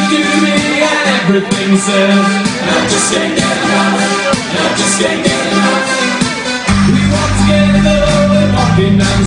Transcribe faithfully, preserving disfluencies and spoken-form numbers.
to me and everything says I just can't get enough, I just can't get enough. We walk together, we're walking down